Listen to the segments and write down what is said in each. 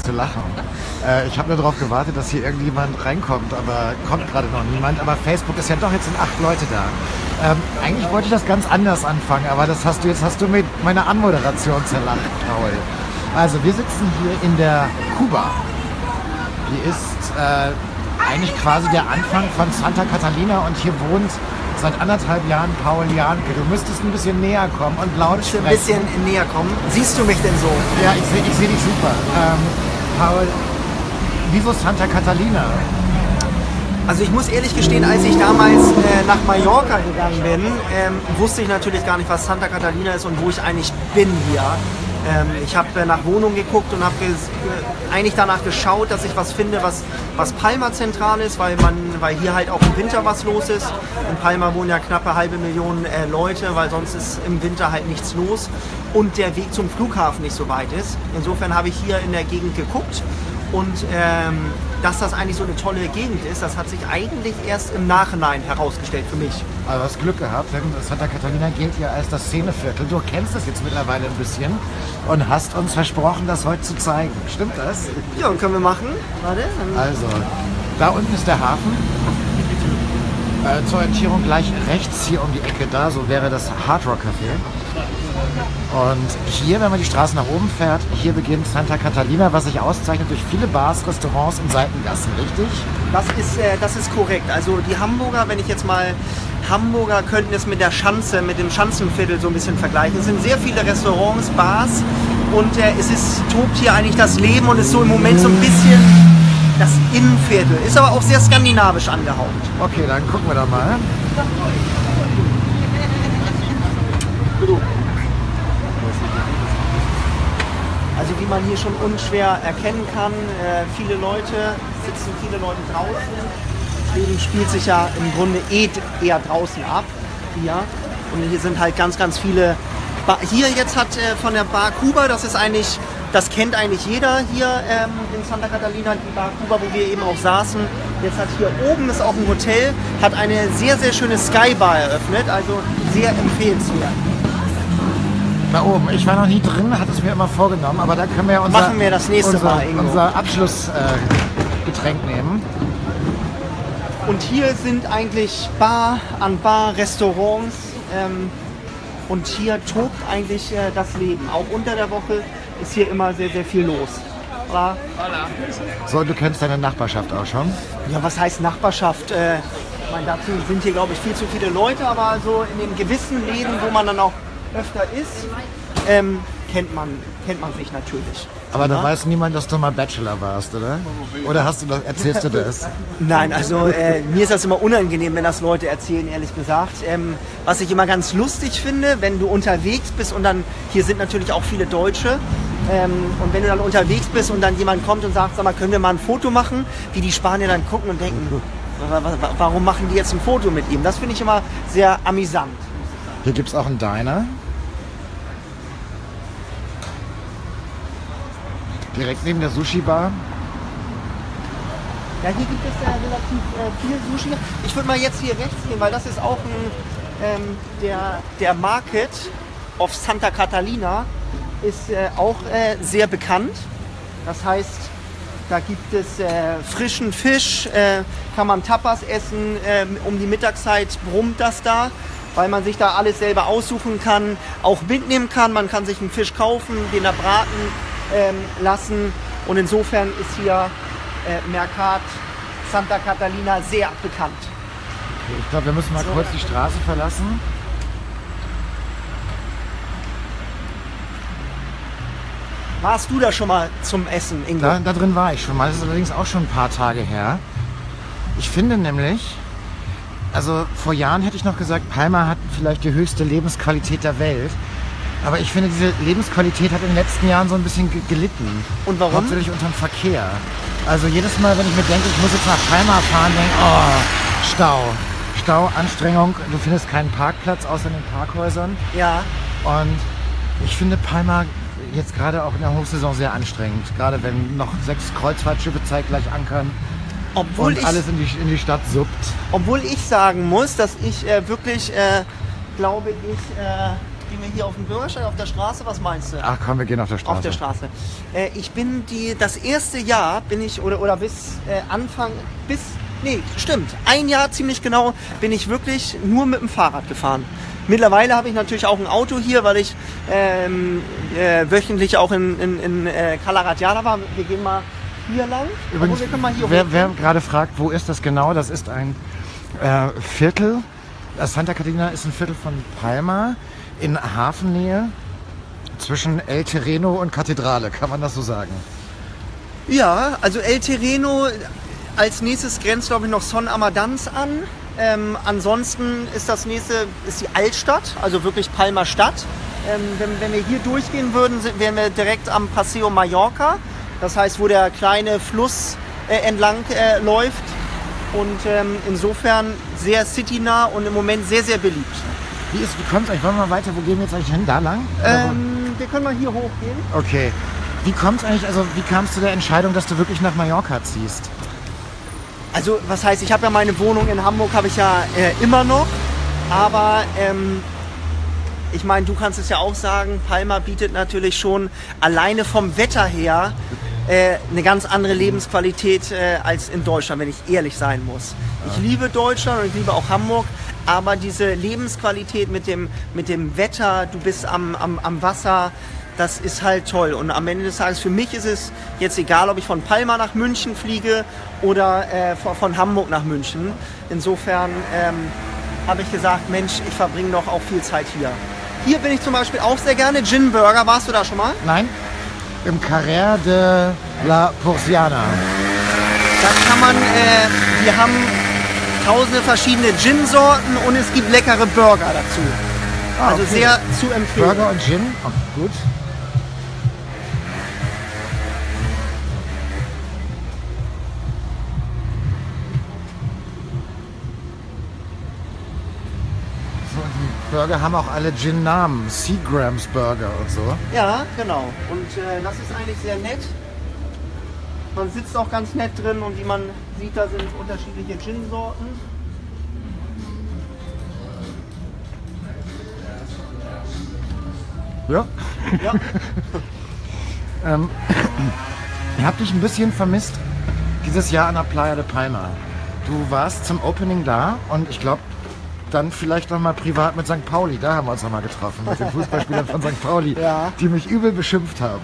zu lachen. Ich habe nur darauf gewartet, dass hier irgendjemand reinkommt, aber kommt gerade noch niemand. Aber Facebook ist ja doch, jetzt sind 8 Leute da. Eigentlich wollte ich das ganz anders anfangen, aber das hast du mit meiner Anmoderation zerlacht, Paul. Also wir sitzen hier in der Kuba. Die ist eigentlich quasi der Anfang von Santa Catalina und hier wohnt seit 1,5 Jahren Paul Janke. Du müsstest ein bisschen näher kommen und laut sprechen. Ein bisschen näher kommen. Siehst du mich denn so? Ja, ich seh dich super. Paul, wieso Santa Catalina? Also ich muss ehrlich gestehen, als ich damals nach Mallorca gegangen bin, wusste ich natürlich gar nicht, was Santa Catalina ist und wo ich eigentlich bin hier. Ich habe nach Wohnungen geguckt und habe eigentlich danach geschaut, dass ich was finde, was Palma zentral ist, weil hier halt auch im Winter was los ist. In Palma wohnen ja knappe 500.000 Leute, weil sonst ist im Winter halt nichts los und der Weg zum Flughafen nicht so weit ist. Insofern habe ich hier in der Gegend geguckt und dass das eigentlich so eine tolle Gegend ist, das hat sich eigentlich erst im Nachhinein herausgestellt für mich. Also du hast Glück gehabt, denn Santa Catalina gilt ja als das Szeneviertel. Du kennst das jetzt mittlerweile ein bisschen und hast uns versprochen, das heute zu zeigen. Stimmt das? Ja, und können wir machen. Warte. Also, da unten ist der Hafen. Zur Orientierung gleich rechts hier um die Ecke da, so wäre das Hard Rock Café. Und hier, wenn man die Straße nach oben fährt, hier beginnt Santa Catalina, was sich auszeichnet durch viele Bars, Restaurants und Seitengassen, richtig? Das ist korrekt. Also die Hamburger, wenn ich jetzt mal Hamburger könnten es mit der Schanze, mit dem Schanzenviertel so ein bisschen vergleichen. Es sind sehr viele Restaurants, Bars und tobt hier eigentlich das Leben und ist so im Moment so ein bisschen das Innenviertel. Ist aber auch sehr skandinavisch angehaucht. Okay, dann gucken wir da mal. Also wie man hier schon unschwer erkennen kann, viele Leute draußen. Das Leben spielt sich ja im Grunde eher draußen ab. Hier. Und hier sind halt ganz, ganz viele. Hier jetzt hat von der Bar Cuba, das kennt eigentlich jeder hier in Santa Catalina, die Bar Cuba, wo wir eben auch saßen. Jetzt hat hier oben ist auch ein Hotel, hat eine sehr, sehr schöne Skybar eröffnet, also sehr empfehlenswert. Da oben. Ich war noch nie drin, hatte es mir immer vorgenommen, aber da können wir ja machen wir das nächste Mal unser Abschlussgetränk nehmen. Und hier sind eigentlich Bar an Bar, Restaurants und hier tobt eigentlich das Leben. Auch unter der Woche ist hier immer sehr, sehr viel los. Hola. So, du kennst deine Nachbarschaft auch schon? Ja, was heißt Nachbarschaft? Dazu sind hier, glaube ich, viel zu viele Leute, aber so in den gewissen Läden, wo man dann auch öfter ist, kennt man sich natürlich. Aber da weiß niemand, dass du mal Bachelor warst, oder? Oder erzählst du das? Nein, also mir ist das immer unangenehm, wenn das Leute erzählen, ehrlich gesagt. Was ich immer ganz lustig finde, wenn du unterwegs bist und dann, hier sind natürlich auch viele Deutsche, und wenn du dann unterwegs bist und dann jemand kommt und sagt, sag mal, können wir mal ein Foto machen, wie die Spanier dann gucken und denken, warum machen die jetzt ein Foto mit ihm? Das finde ich immer sehr amüsant. Hier gibt es auch einen Diner. Direkt neben der Sushi-Bar. Ja, hier gibt es ja relativ viel Sushi. Ich würde mal jetzt hier rechts gehen, weil das ist auch der Market of Santa Catalina ist auch sehr bekannt. Das heißt, da gibt es frischen Fisch, kann man Tapas essen, um die Mittagszeit brummt das da, weil man sich da alles selber aussuchen kann, auch mitnehmen kann. Man kann sich einen Fisch kaufen, den da braten lassen und insofern ist hier Mercat Santa Catalina sehr bekannt. Okay, ich glaube, wir müssen mal kurz die Straße verlassen. Warst du da schon mal zum Essen, Ingo? Da drin war ich schon mal, das ist allerdings auch schon ein paar Tage her. Ich finde nämlich, also vor Jahren hätte ich noch gesagt, Palma hat vielleicht die höchste Lebensqualität der Welt. Aber ich finde, diese Lebensqualität hat in den letzten Jahren so ein bisschen gelitten. Und warum? Hauptsächlich unter dem Verkehr. Also jedes Mal, wenn ich mir denke, ich muss jetzt nach Palma fahren, denke ich, oh, Stau, Anstrengung. Du findest keinen Parkplatz außer in den Parkhäusern. Ja. Und ich finde Palma jetzt gerade auch in der Hochsaison sehr anstrengend. Gerade wenn noch 6 Kreuzfahrtschiffe zeitgleich ankern. Obwohl und alles in die Stadt suppt. Obwohl ich sagen muss, dass ich wirklich, glaube ich, Gehen wir hier auf den Bürgersteig, auf der Straße? Was meinst du? Ach komm, wir gehen auf der Straße. Auf der Straße. Ich bin das erste Jahr bin ich, oder bis stimmt, ein Jahr ziemlich genau, bin ich wirklich nur mit dem Fahrrad gefahren. Mittlerweile habe ich natürlich auch ein Auto hier, weil ich wöchentlich auch in Calaratiada war. Wir gehen mal hier lang. Übrigens, wer gerade fragt, wo ist das genau, das ist ein Viertel. Santa Catalina ist ein Viertel von Palma in Hafennähe zwischen El Terreno und Kathedrale, kann man das so sagen? Ja, also El Terreno als nächstes grenzt, glaube ich, noch Son Amadans an. Ansonsten ist das nächste die Altstadt, also wirklich Palma Stadt. Wenn wir hier durchgehen würden, wären wir direkt am Paseo Mallorca. Das heißt, wo der kleine Fluss entlang läuft. Und insofern sehr citynah und im Moment sehr, sehr beliebt. Wie kommt es eigentlich? Wollen wir mal weiter? Wo gehen wir jetzt eigentlich hin? Da lang? Wir können mal hier hochgehen. Okay. Wie kommt es eigentlich, also wie kam es zu der Entscheidung, dass du wirklich nach Mallorca ziehst? Also was heißt, ich habe ja meine Wohnung in Hamburg, habe ich ja immer noch. Aber ich meine, du kannst es ja auch sagen, Palma bietet natürlich schon alleine vom Wetter her eine ganz andere Lebensqualität als in Deutschland, wenn ich ehrlich sein muss. Ich liebe Deutschland und ich liebe auch Hamburg, aber diese Lebensqualität mit dem Wetter, du bist am Wasser, das ist halt toll. Und am Ende des Tages, für mich ist es jetzt egal, ob ich von Palma nach München fliege oder von Hamburg nach München. Insofern habe ich gesagt, Mensch, ich verbringe doch auch viel Zeit hier. Hier bin ich zum Beispiel auch sehr gerne. Gin Burger, warst du da schon mal? Nein. Im Carrer de la Porciana. Da kann man, wir haben tausende verschiedene Gin-Sorten und es gibt leckere Burger dazu. Also okay. Sehr zu empfehlen. Burger und Gin, oh, gut. Burger haben auch alle Gin-Namen, Seagrams Burger und so. Ja, genau. Und das ist eigentlich sehr nett. Man sitzt auch ganz nett drin und wie man sieht, da sind unterschiedliche Gin-Sorten. Ja. Ja. Ich habe dich ein bisschen vermisst dieses Jahr an der Playa de Palma. Du warst zum Opening da und ich glaube, dann vielleicht noch mal privat mit St. Pauli. Da haben wir uns noch mal getroffen, mit den Fußballspielern von St. Pauli, ja. Die mich übel beschimpft haben.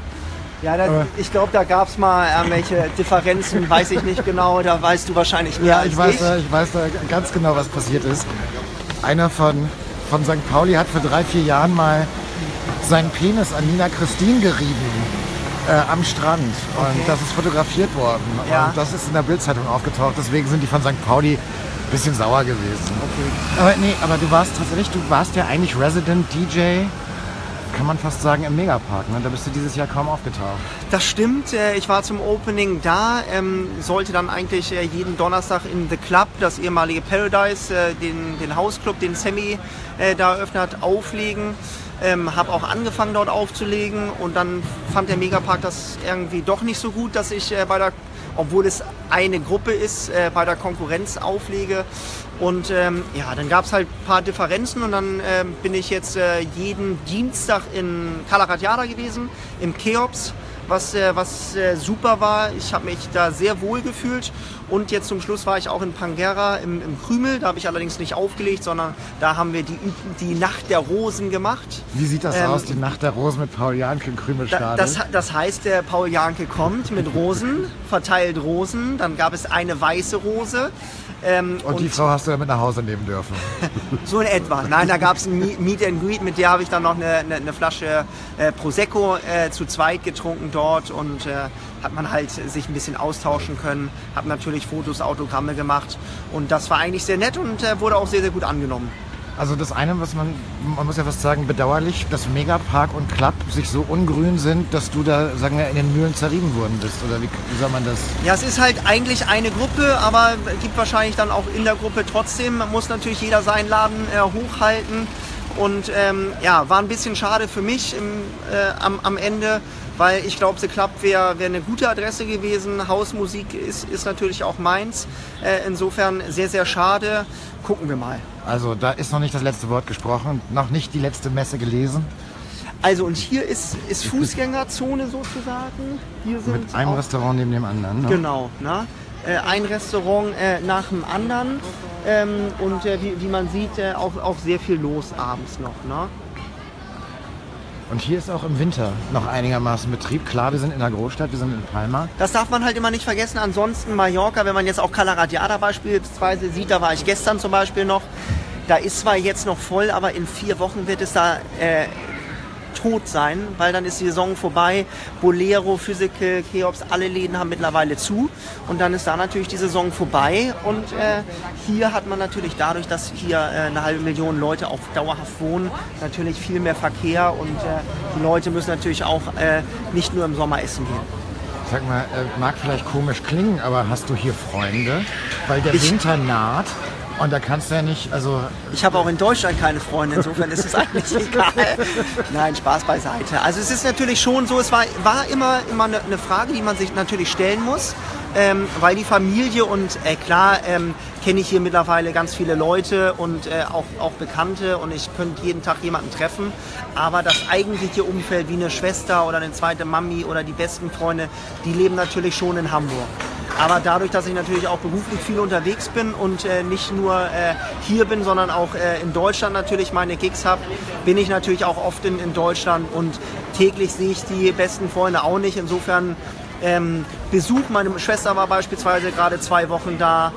Ja, ich glaube, da gab es mal irgendwelche Differenzen, weiß ich nicht genau, da weißt du wahrscheinlich mehr als ich weiß da ganz genau, was passiert ist. Einer von St. Pauli hat vor 3-4 Jahren mal seinen Penis an Nina Christine gerieben. Am Strand. Und okay. Das ist fotografiert worden. Ja. Und das ist in der Bild-Zeitung aufgetaucht. Deswegen sind die von St. Pauli ein bisschen sauer gewesen. Okay. Aber du warst ja eigentlich Resident DJ, kann man fast sagen, im Megapark. Ne? Da bist du dieses Jahr kaum aufgetaucht. Das stimmt. Ich war zum Opening da. Sollte dann eigentlich jeden Donnerstag in The Club, das ehemalige Paradise, den Hausclub, den Sammy da eröffnet hat, auflegen. Habe auch angefangen dort aufzulegen und dann fand der Megapark das irgendwie doch nicht so gut, dass ich obwohl es eine Gruppe ist, bei der Konkurrenz auflege. Und dann gab es halt ein paar Differenzen und dann bin ich jetzt jeden Dienstag in Calaratiada gewesen, im Cheops, was super war. Ich habe mich da sehr wohl gefühlt. Und jetzt zum Schluss war ich auch in Panguera im Krümel. Da habe ich allerdings nicht aufgelegt, sondern da haben wir die Nacht der Rosen gemacht. Wie sieht das aus, die Nacht der Rosen mit Paul Janke im Krümelstadion? Das heißt, der Paul Janke kommt mit Rosen, verteilt Rosen. Dann gab es eine weiße Rose. Und die Frau hast du damit nach Hause nehmen dürfen? So in etwa. Nein, da gab es ein Meet and Greet. Mit der habe ich dann noch eine Flasche Prosecco zu zweit getrunken dort. Und hat man halt sich ein bisschen austauschen können. Habe natürlich Fotos, Autogramme gemacht. Und das war eigentlich sehr nett und wurde auch sehr, sehr gut angenommen. Also das eine, was man muss ja fast sagen, bedauerlich, dass Megapark und Club sich so ungrün sind, dass du da, sagen wir, in den Mühlen zerrieben worden bist. Oder wie soll man das? Ja, es ist halt eigentlich eine Gruppe, aber es gibt wahrscheinlich dann auch in der Gruppe trotzdem, muss natürlich jeder seinen Laden hochhalten. Und war ein bisschen schade für mich am Ende, weil ich glaube, The Club wäre eine gute Adresse gewesen. Hausmusik ist natürlich auch meins. Insofern sehr, sehr schade. Gucken wir mal. Also da ist noch nicht das letzte Wort gesprochen, noch nicht die letzte Messe gelesen. Also und hier ist Fußgängerzone sozusagen. Hier sind mit einem Restaurant neben dem anderen. Ne? Genau, ne? Ein Restaurant nach dem anderen und wie man sieht, auch sehr viel los abends noch. Ne? Und hier ist auch im Winter noch einigermaßen Betrieb. Klar, wir sind in der Großstadt, wir sind in Palma. Das darf man halt immer nicht vergessen. Ansonsten Mallorca, wenn man jetzt auch Cala Radiada beispielsweise sieht, da war ich gestern zum Beispiel noch. Da ist zwar jetzt noch voll, aber in 4 Wochen wird es da tot sein, weil dann ist die Saison vorbei. Bolero, Physical, Cheops, alle Läden haben mittlerweile zu und dann ist da natürlich die Saison vorbei und hier hat man natürlich dadurch, dass hier 500.000 Leute auch dauerhaft wohnen, natürlich viel mehr Verkehr und die Leute müssen natürlich auch nicht nur im Sommer essen gehen. Sag mal, mag vielleicht komisch klingen, aber hast du hier Freunde? Weil der Winter naht. Und da kannst du ja nicht, also... Ich habe auch in Deutschland keine Freunde, insofern ist es eigentlich egal. Nein, Spaß beiseite. Also es ist natürlich schon so, es war immer eine Frage, die man sich natürlich stellen muss, weil die Familie und klar kenne ich hier mittlerweile ganz viele Leute und auch Bekannte und ich könnte jeden Tag jemanden treffen, aber das eigentliche Umfeld wie eine Schwester oder eine zweite Mami oder die besten Freunde, die leben natürlich schon in Hamburg. Aber dadurch, dass ich natürlich auch beruflich viel unterwegs bin und nicht nur hier bin, sondern auch in Deutschland natürlich meine Gigs habe, bin ich natürlich auch oft in Deutschland und täglich sehe ich die besten Freunde auch nicht. Insofern Besuch, meine Schwester war beispielsweise gerade 2 Wochen da.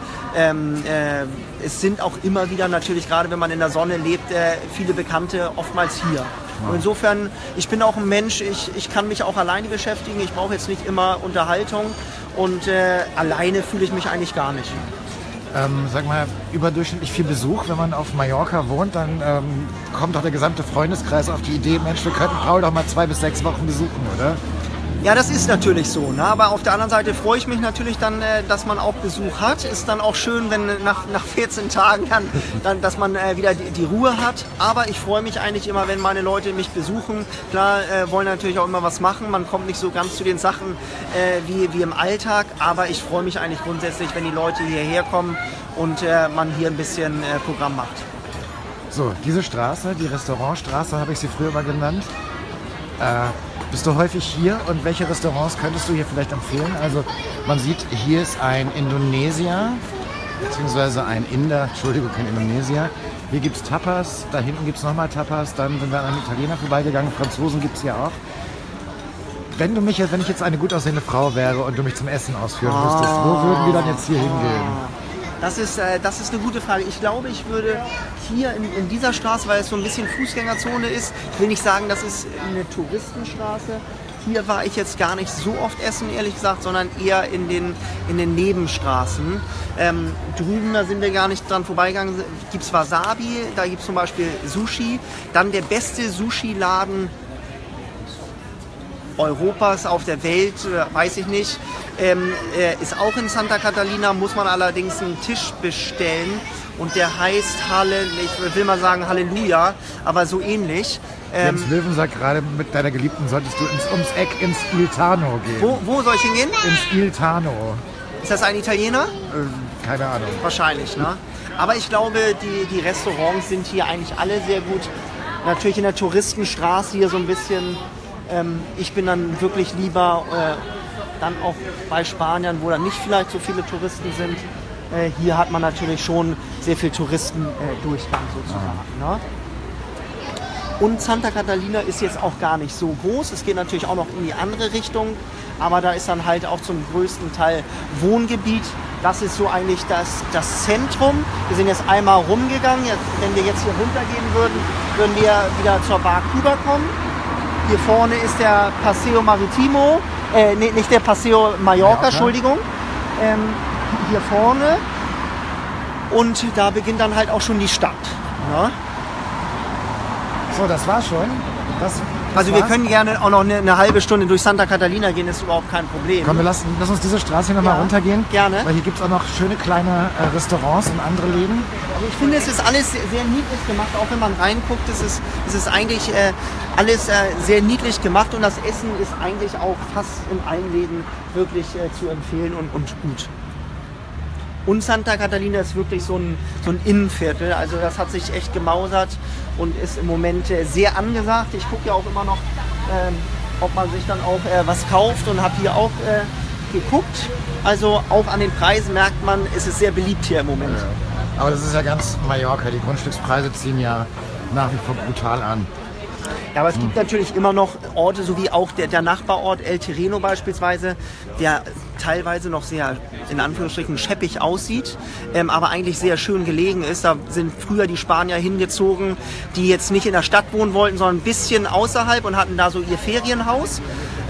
Es sind auch immer wieder natürlich, gerade wenn man in der Sonne lebt, viele Bekannte oftmals hier. Und insofern, ich bin auch ein Mensch, ich kann mich auch alleine beschäftigen, ich brauche jetzt nicht immer Unterhaltung und alleine fühle ich mich eigentlich gar nicht. Sag mal, überdurchschnittlich viel Besuch, wenn man auf Mallorca wohnt, dann kommt doch der gesamte Freundeskreis auf die Idee, Mensch, wir könnten Paul doch mal 2 bis 6 Wochen besuchen, oder? Ja, das ist natürlich so, ne? Aber auf der anderen Seite freue ich mich natürlich dann, dass man auch Besuch hat. Ist dann auch schön, wenn nach 14 Tagen dann dass man wieder die Ruhe hat. Aber ich freue mich eigentlich immer, wenn meine Leute mich besuchen. Klar, wollen natürlich auch immer was machen. Man kommt nicht so ganz zu den Sachen wie im Alltag. Aber ich freue mich eigentlich grundsätzlich, wenn die Leute hierher kommen und man hier ein bisschen Programm macht. So, diese Straße, die Restaurantstraße, habe ich sie früher mal genannt. Bist du häufig hier und welche Restaurants könntest du hier vielleicht empfehlen? Also man sieht, hier ist ein Indonesier, beziehungsweise ein Inder, Entschuldigung, kein Indonesier. Hier gibt es Tapas, da hinten gibt es nochmal Tapas, dann sind wir an einem Italiener vorbeigegangen, Franzosen gibt es hier auch. Wenn ich jetzt eine gut aussehende Frau wäre und du mich zum Essen ausführen müsstest, wo würden wir dann jetzt hier hingehen? Das ist eine gute Frage. Ich glaube, ich würde hier in dieser Straße, weil es so ein bisschen Fußgängerzone ist, ich will nicht sagen, das ist eine Touristenstraße. Hier war ich jetzt gar nicht so oft essen, ehrlich gesagt, sondern eher in den Nebenstraßen. Drüben, da sind wir gar nicht dran vorbeigegangen, gibt es Wasabi, da gibt es zum Beispiel Sushi. Dann der beste Sushi-Laden Europas, auf der Welt, weiß ich nicht, ist auch in Santa Catalina, muss man allerdings einen Tisch bestellen und der heißt ich will mal sagen Halleluja, aber so ähnlich. Jens Löwen sagt gerade, mit deiner Geliebten solltest du ums Eck ins Il Tano gehen. Wo soll ich hingehen? Ins Il Tano. Ist das ein Italiener? Keine Ahnung. Wahrscheinlich, ne? Aber ich glaube, die Restaurants sind hier eigentlich alle sehr gut. Natürlich in der Touristenstraße hier so ein bisschen. Ich bin dann wirklich lieber dann auch bei Spaniern, wo dann nicht vielleicht so viele Touristen sind. Hier hat man natürlich schon sehr viel Touristendurchgang sozusagen. Ne? Und Santa Catalina ist jetzt auch gar nicht so groß. Es geht natürlich auch noch in die andere Richtung, aber da ist dann halt auch zum größten Teil Wohngebiet. Das ist so eigentlich das Zentrum. Wir sind jetzt einmal rumgegangen. Wenn wir jetzt hier runtergehen würden wir wieder zur Bar Cuba kommen. Hier vorne ist der Paseo Maritimo, nicht der Paseo Mallorca, Entschuldigung. Hier vorne. Und da beginnt dann halt auch schon die Stadt. Ne? So, das war schon. Das Also wir können gerne auch noch eine halbe Stunde durch Santa Catalina gehen, ist überhaupt kein Problem. Komm, lass uns diese Straße hier nochmal runtergehen. Gerne. Weil hier gibt es auch noch schöne kleine Restaurants und andere Läden. Also ich finde, es ist alles sehr niedlich gemacht, auch wenn man reinguckt, es ist eigentlich alles sehr niedlich gemacht und das Essen ist eigentlich auch fast in allen Läden wirklich zu empfehlen und gut. Und Santa Catalina ist wirklich so ein Innenviertel, also das hat sich echt gemausert und ist im Moment sehr angesagt. Ich gucke ja auch immer noch, ob man sich dann auch was kauft und habe hier auch geguckt. Also auch an den Preisen merkt man, es ist sehr beliebt hier im Moment. Ja. Aber das ist ja ganz Mallorca, die Grundstückspreise ziehen ja nach wie vor brutal an. Ja, aber es gibt natürlich immer noch Orte, so wie auch der Nachbarort El Terreno beispielsweise, der teilweise noch sehr, in Anführungsstrichen, scheppig aussieht, aber eigentlich sehr schön gelegen ist. Da sind früher die Spanier hingezogen, die jetzt nicht in der Stadt wohnen wollten, sondern ein bisschen außerhalb und hatten da so ihr Ferienhaus.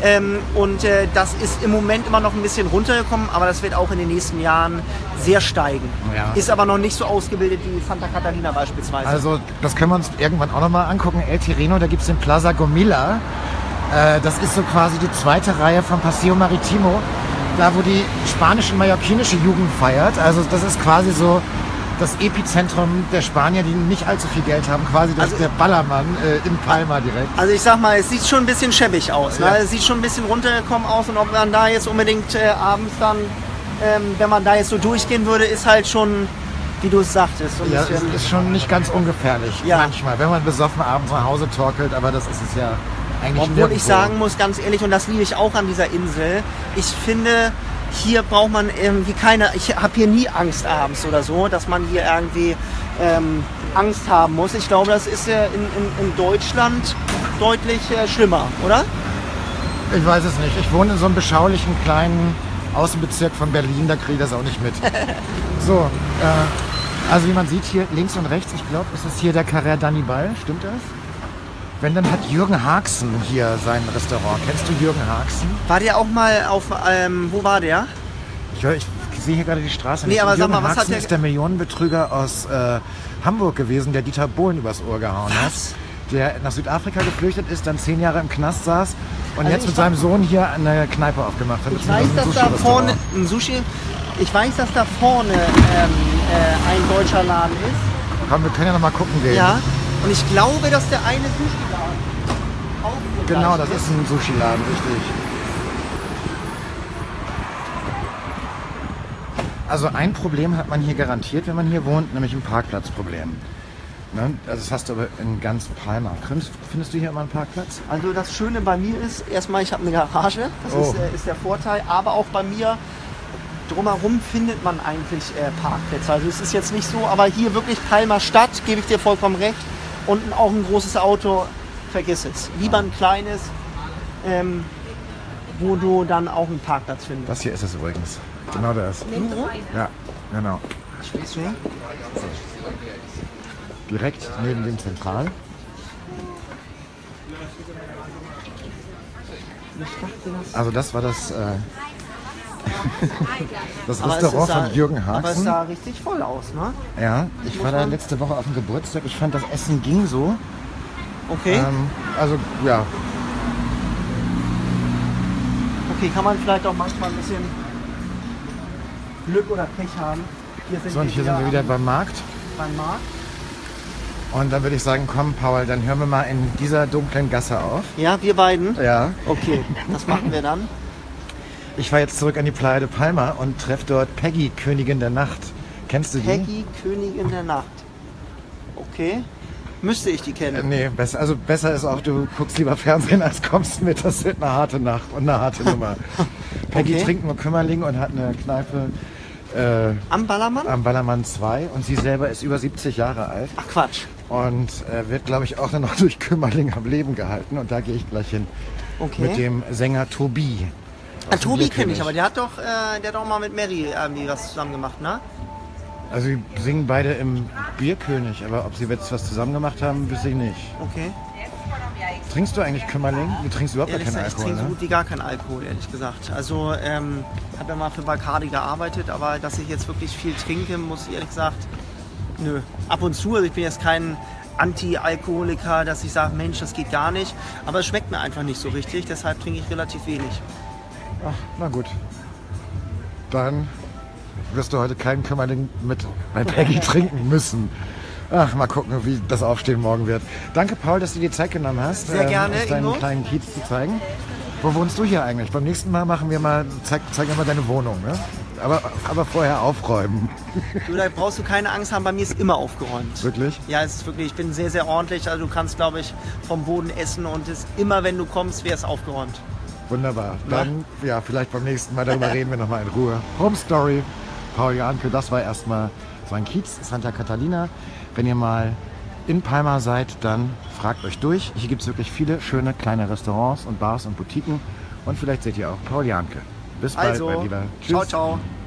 Das ist im Moment immer noch ein bisschen runtergekommen, aber das wird auch in den nächsten Jahren sehr steigen. Ja. Ist aber noch nicht so ausgebildet wie Santa Catalina beispielsweise. Also das können wir uns irgendwann auch nochmal angucken. El Terreno, da gibt es den Plaza Gomila. Das ist so quasi die zweite Reihe vom Paseo Maritimo, da wo die spanische und mallorquinische Jugend feiert. Also das ist quasi so das Epizentrum der Spanier, die nicht allzu viel Geld haben, quasi der Ballermann in Palma direkt. Also ich sag mal, es sieht schon ein bisschen schäbig aus. Ne? Ja. Es sieht schon ein bisschen runtergekommen aus und ob man da jetzt unbedingt abends dann, wenn man da jetzt so durchgehen würde, ist halt schon, wie du es sagtest. So ja, es ist schon nicht ganz ungefährlich manchmal, wenn man besoffen abends nach Hause torkelt, aber das ist es ja eigentlich nicht. Obwohl ich sagen muss, ganz ehrlich, und das liebe ich auch an dieser Insel, ich finde, hier braucht man irgendwie ich habe hier nie Angst abends oder so, dass man hier irgendwie Angst haben muss. Ich glaube, das ist in Deutschland deutlich schlimmer, oder? Ich weiß es nicht. Ich wohne in so einem beschaulichen kleinen Außenbezirk von Berlin, da kriege ich das auch nicht mit. So, also wie man sieht hier links und rechts, ich glaube, ist es hier der Carrer Danibal, stimmt das? Wenn, dann hat Jürgen Haxen hier sein Restaurant. Kennst du Jürgen Haxen? War der auch mal auf, wo war der? Ich sehe hier gerade die Straße. Nee, aber Jürgen sag mal, was Haxen hat der... ist der Millionenbetrüger aus Hamburg gewesen, der Dieter Bohlen übers Ohr gehauen hat. Der nach Südafrika geflüchtet ist, dann 10 Jahre im Knast saß und also jetzt mit seinem Sohn hier eine Kneipe aufgemacht hat. Ich weiß, dass da vorne ein Sushi... Ich weiß, dass da vorne ein deutscher Laden ist. Komm, wir können ja noch mal gucken gehen. Ja, und ich glaube, dass der eine Sushi-Laden auch... Genau, das ist ein Sushi-Laden, richtig. Also ein Problem hat man hier garantiert, wenn man hier wohnt, nämlich ein Parkplatzproblem. Ne? Also das hast du aber in ganz Palma. Findest du hier immer einen Parkplatz? Also das Schöne bei mir ist, erstmal ich habe eine Garage, das ist der Vorteil, aber auch bei mir drumherum findet man eigentlich Parkplätze. Also es ist jetzt nicht so, aber hier wirklich Palma Stadt, gebe ich dir vollkommen recht. Unten auch ein großes Auto, vergiss es. Lieber ein kleines, wo du dann auch einen Parkplatz findest. Das hier ist es übrigens. Genau das. Ja, genau. Direkt neben dem Zentral. Also das war das, das Restaurant von Jürgen Haxen. Aber es sah richtig voll aus, ne? Ja, ich war da letzte Woche auf dem Geburtstag. Ich fand, das Essen ging so. Okay. Also, ja. Okay, kann man vielleicht auch manchmal ein bisschen Glück oder Pech haben. Hier sind wir wieder beim Markt. Beim Markt. Und dann würde ich sagen, komm Paul, dann hören wir mal in dieser dunklen Gasse auf. Ja, wir beiden? Ja. Okay, was machen wir dann? Ich fahre jetzt zurück an die Playa de Palma und treffe dort Peggy, Königin der Nacht. Kennst du die? Peggy, Königin der Nacht. Okay. Müsste ich die kennen? Nee, besser ist auch, du guckst lieber Fernsehen, als kommst mit. Das wird eine harte Nacht und eine harte Nummer. Peggy trinkt nur Kümmerling und hat eine Kneipe am Ballermann? Am Ballermann 2 und sie selber ist über 70 Jahre alt. Ach Quatsch. Und wird, glaube ich, auch noch durch Kümmerling am Leben gehalten. Und da gehe ich gleich hin. Okay. Mit dem Sänger Tobi. Tobi kenne ich, aber der hat doch mal mit Mary irgendwie was zusammen gemacht, ne? Also sie singen beide im Bierkönig, aber ob sie jetzt was zusammen gemacht haben, wüsste ich nicht. Okay. Trinkst du eigentlich Kümmerling? Du trinkst überhaupt gar keinen Alkohol, ich trinke so gut wie gar keinen Alkohol, ehrlich gesagt. Also habe ja mal für Bacardi gearbeitet, aber dass ich jetzt wirklich viel trinke, muss ich ehrlich gesagt, nö. Ab und zu, also ich bin jetzt kein Anti-Alkoholiker, dass ich sage, Mensch, das geht gar nicht. Aber es schmeckt mir einfach nicht so richtig, deshalb trinke ich relativ wenig. Ach, na gut. Dann wirst du heute keinen Kümmerling mit bei Peggy trinken müssen. Ach, mal gucken, wie das Aufstehen morgen wird. Danke, Paul, dass du dir Zeit genommen hast, Sehr gerne, uns deinen Ingo. kleinen Kiez zu zeigen. Wo wohnst du hier eigentlich? Beim nächsten Mal machen wir mal, zeig mal deine Wohnung, ne? Aber vorher aufräumen. Du, da brauchst du keine Angst haben, bei mir ist immer aufgeräumt. Wirklich? Ja, es ist wirklich, ich bin sehr, sehr ordentlich. Also du kannst, glaube ich, vom Boden essen und es immer, wenn du kommst, wäre es aufgeräumt. Wunderbar. Dann, ja, vielleicht beim nächsten Mal, darüber reden wir nochmal in Ruhe. Home Story, Paul Janke, das war erstmal so ein Kiez, Santa Catalina. Wenn ihr mal in Palma seid, dann fragt euch durch. Hier gibt es wirklich viele schöne kleine Restaurants und Bars und Boutiquen. Und vielleicht seht ihr auch Paul Janke. Bis bald, Also, mein Lieber. Tschüss. ciao, ciao.